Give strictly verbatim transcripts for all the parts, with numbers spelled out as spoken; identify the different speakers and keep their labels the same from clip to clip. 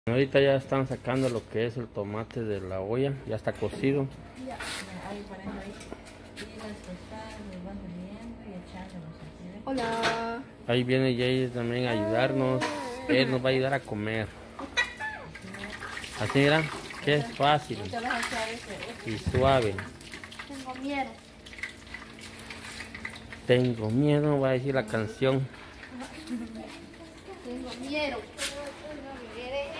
Speaker 1: Ahorita ya están sacando lo que es el tomate de la olla, ya está cocido.
Speaker 2: Ya, ahí ponen ahí. Y las tostadas los van poniendo y echándolos así, ¿ves?
Speaker 3: Hola.
Speaker 1: Ahí viene Jay también a ayudarnos. Él nos va a ayudar a comer. Así mira, que es fácil
Speaker 2: Te vas a echar ese, ese.
Speaker 1: y suave.
Speaker 3: Tengo miedo.
Speaker 1: Tengo miedo, va a decir la canción.
Speaker 3: Tengo miedo. No me dejes.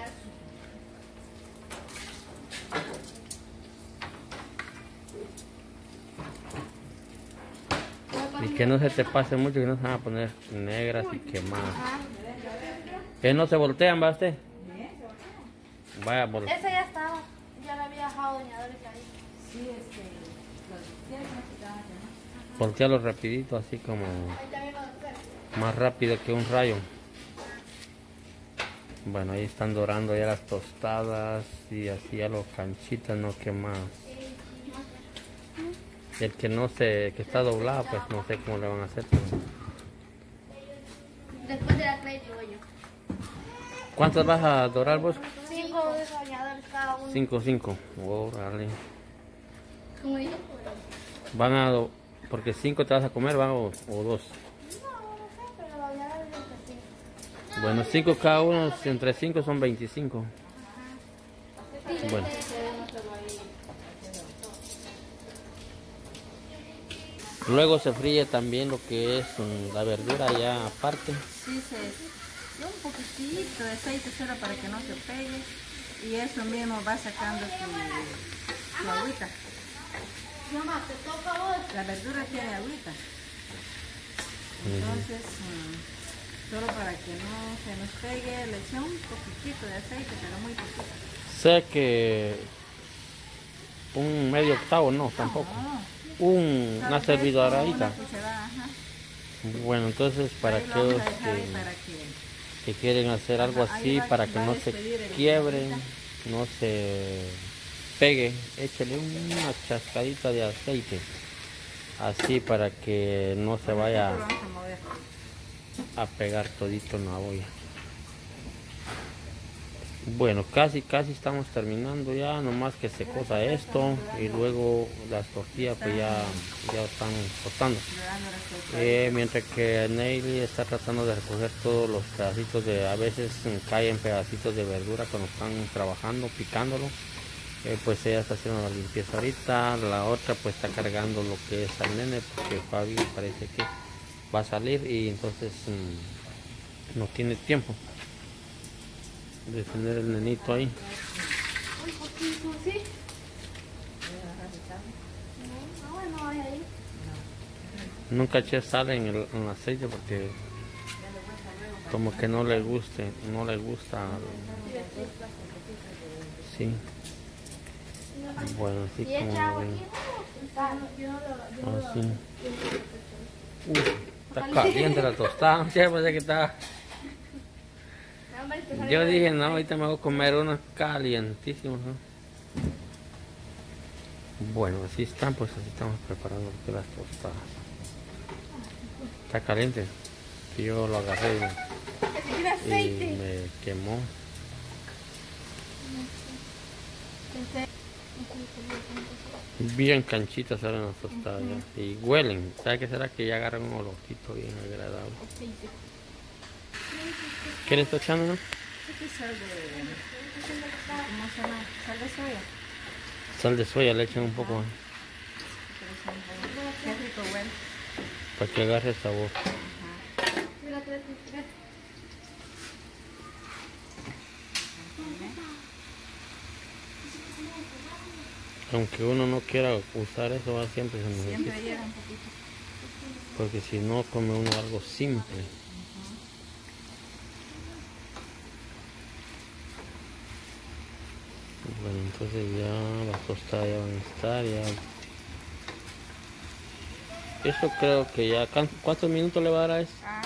Speaker 1: Y que no se te pase mucho, que no se van a poner negras y quemadas. Que no se voltean, ¿va usted? Vaya, por...
Speaker 3: Esa ya estaba. Ya la había dejado doña Doris ahí.
Speaker 2: Sí, este. Los tienes más quitadas, ¿no?
Speaker 1: voltearlo rapidito, así como
Speaker 3: Ahí también lo dejé.
Speaker 1: más rápido que un rayo. Bueno, ahí están dorando ya las tostadas y así ya los canchitas no quemadas. El que no se, que está doblado, pues no sé cómo le van a hacer. Pero...
Speaker 3: Después de la clay digo yo.
Speaker 1: ¿Cuántas vas a dorar vos?
Speaker 3: Cinco de doña Doris cada uno.
Speaker 1: Cinco, cinco. Órale.
Speaker 3: Como dijo.
Speaker 1: Van a, do- porque cinco te vas a comer, van o, o dos.
Speaker 3: No, no sé, pero doña Doris dijo que sí.
Speaker 1: Bueno, cinco cada uno, entre cinco son veinticinco. Bueno. Luego se fríe también lo que es mm, la verdura ya aparte.
Speaker 2: Sí, se. Un poquitito de aceite solo para que no se pegue. Y eso mismo va sacando su, su agüita.
Speaker 3: Mamá, te toca a vos.
Speaker 2: La verdura tiene agüita. Entonces, mm, solo para que no se nos pegue, le eché un poquitito de aceite, pero muy poquito.
Speaker 1: Sé que un medio octavo no, tampoco.
Speaker 2: No,
Speaker 1: Un,
Speaker 2: solo
Speaker 1: una
Speaker 2: que
Speaker 1: servidoradita.
Speaker 2: una cucharada, ajá.
Speaker 1: Bueno, entonces para
Speaker 2: Ahí lo vamos
Speaker 1: aquellos
Speaker 2: a dejar ahí
Speaker 1: que,
Speaker 2: para que...
Speaker 1: que quieren hacer algo
Speaker 2: Ajá, ahí
Speaker 1: así,
Speaker 2: va-
Speaker 1: para que
Speaker 2: va a
Speaker 1: no se
Speaker 2: despedir el-
Speaker 1: quiebren,
Speaker 2: la
Speaker 1: no se pegue, échale una chascadita de aceite. Así para que no se vaya
Speaker 2: Lo vamos a mover.
Speaker 1: a pegar todito en la olla. Bueno, casi casi estamos terminando ya, nomás que se cosa esto y luego las tortillas pues ya, ya están cortando.
Speaker 2: Dorando las tostadas.
Speaker 1: Eh, mientras que Neily está tratando de recoger todos los pedacitos de, a veces mm, caen pedacitos de verdura cuando están trabajando, picándolo. Eh, pues ella está haciendo la limpieza ahorita, la otra pues está cargando lo que es al nene porque Fabi parece que va a salir y entonces mm, no tiene tiempo de tener el nenito ahí.
Speaker 3: Un poquito, ¿sí? No, no, bueno, ahí, ahí.
Speaker 1: Nunca eché sal en el, en el aceite porque como que no le guste, no le gusta. Sí. Bueno, así
Speaker 3: ¿Y echa agua
Speaker 1: como ven.
Speaker 3: aquí? Yo no lo... Yo no lo...
Speaker 1: Así. Uy, está caliente la tostada. Ya pensé que estaba. Yo dije, no, ahorita me voy a comer unos calientísimos, ¿no? Bueno, así están, pues así estamos preparando aquí las tostadas. Está caliente. Yo lo agarré
Speaker 3: Tiene
Speaker 1: y
Speaker 3: aceite.
Speaker 1: me quemó. Bien canchitas salen las tostadas ya. Y huelen. ¿Sabe qué será? Que ya agarran un olorcito bien agradable. ¿Qué le está echando, no?
Speaker 2: Este es sal de... ¿Cómo se llama? Sal de soya.
Speaker 1: Sal de soya le echan un poco ¿eh?
Speaker 2: Qué rico huele.
Speaker 1: Para que agarre el sabor. Aunque uno no quiera usar eso, va, siempre se necesita.
Speaker 2: Siempre llega un poquito.
Speaker 1: Porque si no, come uno algo simple. Bueno, entonces ya las tostadas ya van a estar. Ya. Eso creo que ya. ¿Cuántos minutos le va a dar a eso?
Speaker 2: Ah,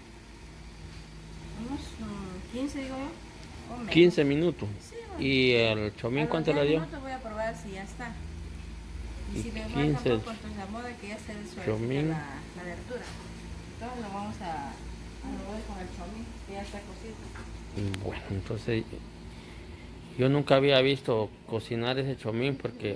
Speaker 2: unos mm, quince, digo yo. O menos.
Speaker 1: quince minutos.
Speaker 2: Sí, bueno.
Speaker 1: ¿Y el chomín cuánto le dio?
Speaker 2: Voy a probar si ya está. Y,
Speaker 1: Y
Speaker 2: si le
Speaker 1: quince
Speaker 2: falta poco, entonces a modo de que ya esté suavecita
Speaker 1: chomín.
Speaker 2: la, la verdura. Entonces lo vamos a, a mover con el chomín, que ya está cocido.
Speaker 1: Bueno, entonces yo nunca había visto cocinar ese chomín porque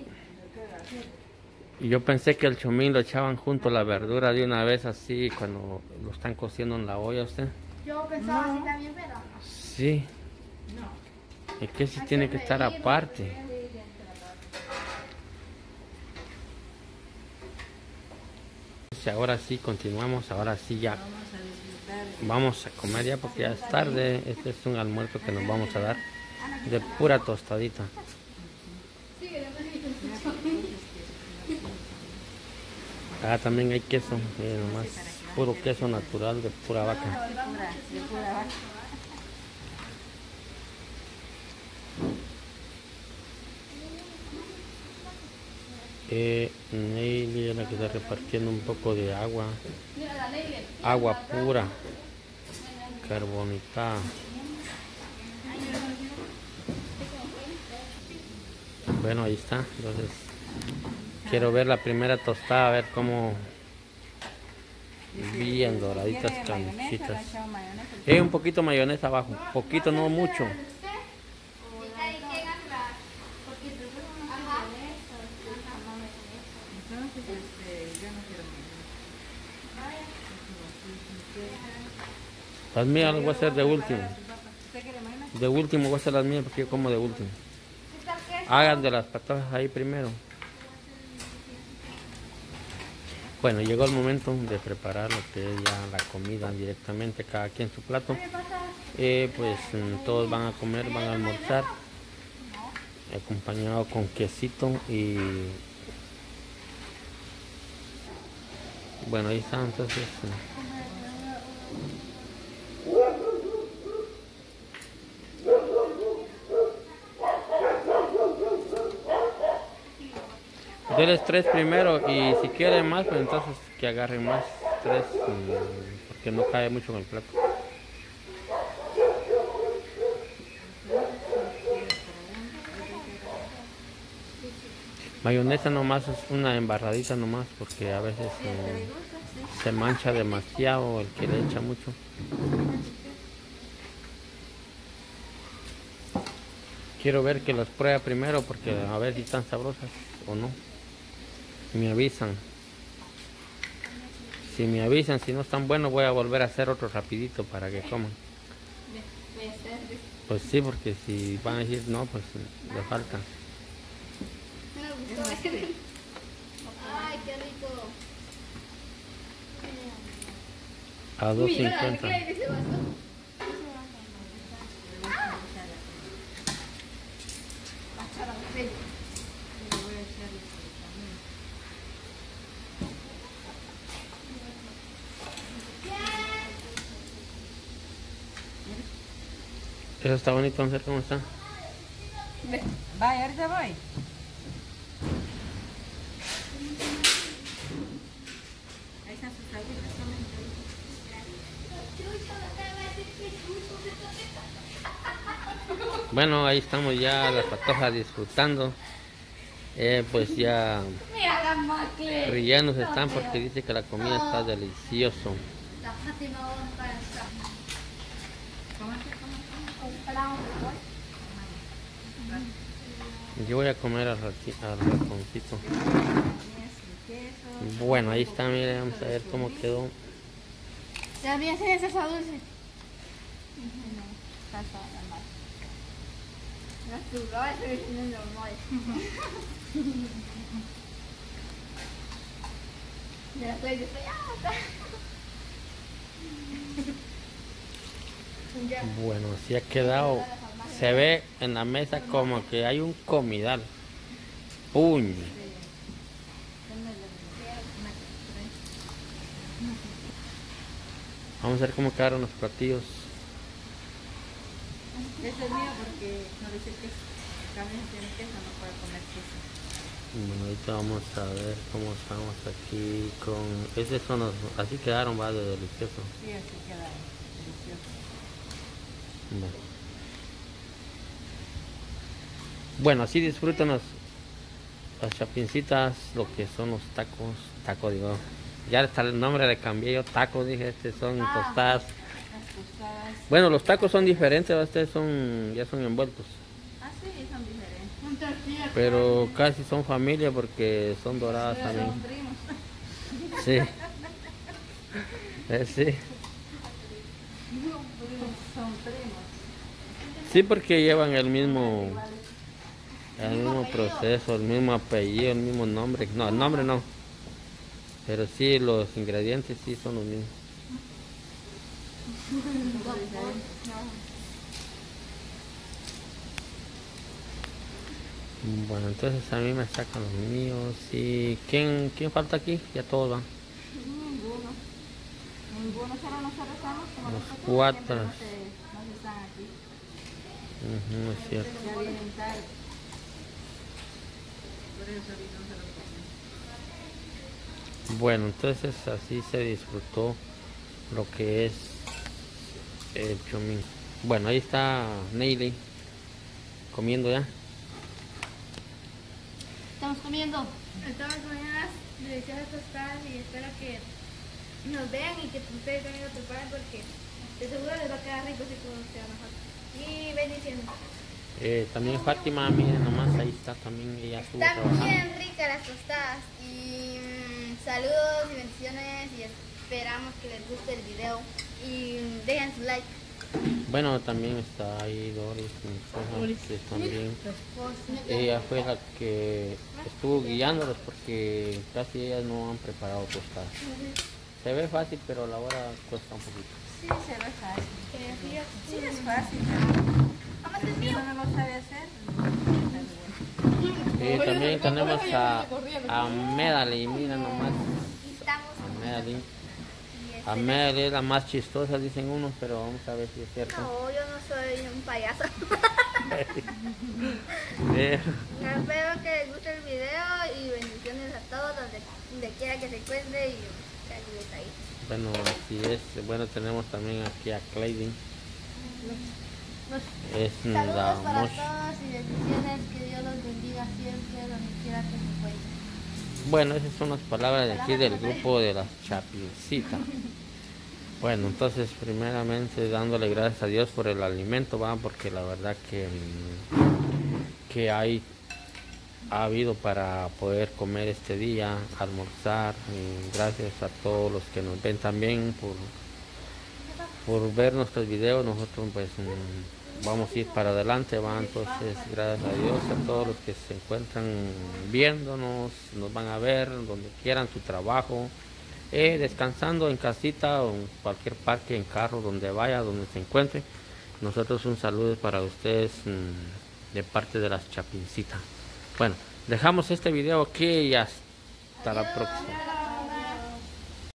Speaker 1: yo pensé que el chomín lo echaban junto a la verdura de una vez así cuando lo están cociendo en la olla usted.
Speaker 3: Yo pensaba así también, pero no.
Speaker 1: Sí. Es que sí tiene que estar aparte. Ahora sí continuamos, ahora sí ya vamos a comer ya porque ya es tarde. Este es un almuerzo que nos vamos a dar de pura tostadita. Ah, también hay queso, eh, nomás puro queso natural de pura vaca. Eh, Neily es la que está repartiendo un poco de agua, agua pura, carbonitada. Bueno, ahí está. Entonces quiero ver la primera tostada, a ver cómo bien doraditas, canchitas. Eh, un poquito de mayonesa abajo, poquito, no mucho. Las mías las voy a hacer de último. De último voy a hacer las mías porque yo como de último. Hagan de las patatas ahí primero. Bueno, llegó el momento de preparar lo que es ya la comida directamente, cada quien su plato. Eh, pues todos van a comer, van a almorzar, acompañado con quesito y... Bueno, ahí está, entonces... Denles tres primero y si quieren más, pues entonces que agarren más tres, porque no cae mucho en el plato. Mayonesa nomás es una embarradita nomás, porque a veces eh, se mancha demasiado el que le echa mucho. Quiero ver que las pruebe primero, porque a ver si están sabrosas o no. Me avisan. Si me avisan, si no están buenos, voy a volver a hacer otro rapidito para que coman. Pues sí, porque si van a decir no, pues le falta.
Speaker 3: Ay, qué rico.
Speaker 1: A dos cincuenta. Eso está bonito, vamos a ver cómo está.
Speaker 2: Vaya, ahorita voy. Ahí están sus aguitas, tomen.
Speaker 1: Bueno, ahí estamos ya las patojas disfrutando. Eh, pues ya rellenos están porque dice que la comida está delicioso. Yo voy a comer al, rati- al ratoncito. Bueno, ahí está, miren, vamos a ver cómo quedó.
Speaker 3: También se salsa dulce.
Speaker 1: Bueno, así ha quedado. Se ve en la mesa como que hay un comidal. Puño. Vamos a ver cómo quedaron los platillos.
Speaker 2: Este es mío porque no dice queso. También tiene queso, no puede comer queso.
Speaker 1: Bueno, ahorita vamos a ver cómo estamos aquí con... Esos son los... Así quedaron, va, de delicioso.
Speaker 2: Sí, así queda delicioso.
Speaker 1: Bueno. Bueno, así disfrutan los, las chapincitas, lo que son los tacos. Taco, digo. Ya hasta el nombre le cambié yo, tacos, dije, este son tostadas.
Speaker 2: tostadas.
Speaker 1: Bueno, los tacos son diferentes, ustedes son, ya son envueltos.
Speaker 2: Ah, sí, son diferentes.
Speaker 1: Pero casi son familia porque son doradas
Speaker 2: Pero
Speaker 1: también.
Speaker 2: son primos.
Speaker 1: Sí. Eh, sí.
Speaker 2: Son primos.
Speaker 1: Sí, porque llevan el mismo, el mismo proceso, el mismo apellido, el mismo nombre. No, el nombre no. Pero sí, los ingredientes sí son los mismos. Bueno, entonces a mí me sacan los míos. ¿Y quién, quién falta aquí? Ya todos van.
Speaker 2: Ninguno. Ninguno, solo nosotros estamos como
Speaker 1: Los
Speaker 2: nosotros
Speaker 1: cuatro.
Speaker 2: siempre No se, no se están aquí.
Speaker 1: Ujú, es cierto.
Speaker 2: Ya vienen tarde. Por eso ahorita no se los comen.
Speaker 1: Bueno, entonces así se disfrutó lo que es el chomín. Bueno, ahí está Neily comiendo ya.
Speaker 3: Estamos comiendo. Estamos comiendo unas deliciosas tostadas y espero que nos vean y que ustedes también lo preparen porque de seguro les va a quedar rico si como sea mejor. Y bendiciones.
Speaker 1: Eh, también Fátima, miren nomás, ahí está también, ella estuvo
Speaker 3: Están
Speaker 1: trabajando.
Speaker 3: bien ricas las tostadas y mm, saludos y bendiciones y esperamos que les guste el video y mm, dejen su like.
Speaker 1: Bueno, también está ahí Doris, mi esposa, que también ella fue la que estuvo guiándolos porque casi ellas no han preparado tostadas. Se ve fácil, pero a la hora cuesta un poquito.
Speaker 2: Sí, se ve fácil.
Speaker 3: Que así
Speaker 2: Sí,
Speaker 3: es.
Speaker 2: es fácil.
Speaker 3: Vamos
Speaker 2: Pero
Speaker 3: al
Speaker 2: si
Speaker 3: mío.
Speaker 2: uno no lo sabe hacer, no
Speaker 1: Y también tenemos a, a Medali, mira nomás,
Speaker 3: Y estamos
Speaker 1: a Medali.
Speaker 3: y
Speaker 1: A
Speaker 3: este-
Speaker 1: Medali es la más chistosa, dicen unos, pero vamos a ver si es cierto.
Speaker 3: No, yo no soy un payaso.
Speaker 1: Eh,
Speaker 3: Espero que les guste el video y bendiciones a todos donde, donde quiera que se encuentre y saludos ahí.
Speaker 1: Bueno, así es. Bueno, tenemos también aquí a Claydin. Es la
Speaker 3: Saludos para
Speaker 1: moch.
Speaker 3: todos y bendiciones, que Dios los bendiga siempre donde quiera que se encuentren.
Speaker 1: Bueno, esas son las palabras de aquí del grupo de las Chapincitas. Bueno, entonces primeramente dándole gracias a Dios por el alimento, va, porque la verdad que, mm, que hay ha habido para poder comer este día, almorzar. Y gracias a todos los que nos ven también por, por ver nuestros videos. Nosotros pues mm, vamos a ir para adelante, va. Entonces gracias a Dios a todos los que se encuentran viéndonos, nos van a ver donde quieran, su trabajo. Eh, descansando en casita o en cualquier parque, en carro, donde vaya, donde se encuentre. Nosotros un saludo para ustedes mmm, de parte de las Chapincitas. Bueno, dejamos este video aquí y hasta la próxima.